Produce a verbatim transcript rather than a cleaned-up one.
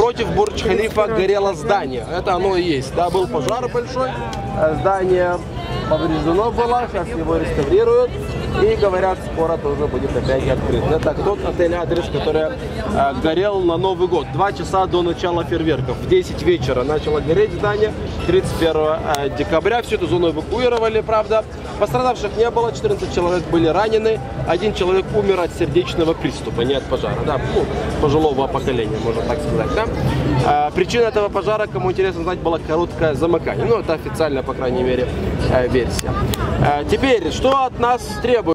напротив Бурдж-Халифа горело здание. Это оно и есть. Да, был пожар большой, здание повреждено было, сейчас его реставрируют. И говорят, скоро тоже будет опять открыт. Это тот отель «Адрес», который э, горел на Новый год. Два часа до начала фейерверков. В десять вечера начало гореть здание. тридцать первого декабря всю эту зону эвакуировали, правда. Пострадавших не было, четырнадцать человек были ранены. Один человек умер от сердечного приступа, не от пожара. Да, ну, пожилого поколения, можно так сказать. Да? А, причина этого пожара, кому интересно знать, была короткое замыкание. Ну, это официальная, по крайней мере, версия. А, теперь, что от нас требуется?